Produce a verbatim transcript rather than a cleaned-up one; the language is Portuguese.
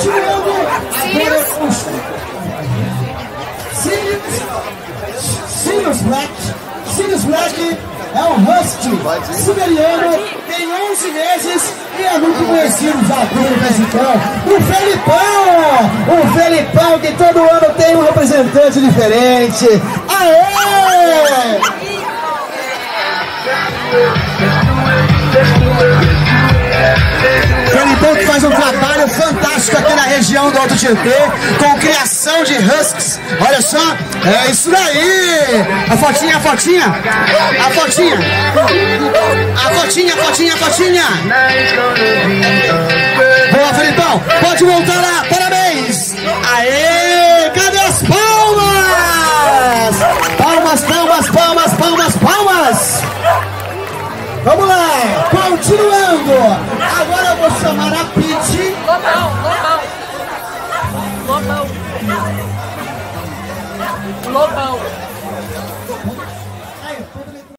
Continuando. Sirius Black. Sirius Black é um husky siberiano, tem onze meses e é muito conhecido já aqui no Brasil. O Felipão! O Felipão que todo ano tem um representante diferente. Aê! Felipão que faz um trabalho fantástico aqui na região do Alto Tietê, com criação de huskies. Olha só, é isso daí! A fotinha, a fotinha, a fotinha, a fotinha, a fotinha, a fotinha. Boa, Felipão, pode voltar lá, parabéns! Aê, cadê as palmas? Palmas, palmas, palmas, palmas, palmas! Vamos lá, continuando. Agora eu vou chamar a Pete. Lobão, lobão. Lobão. Lobão.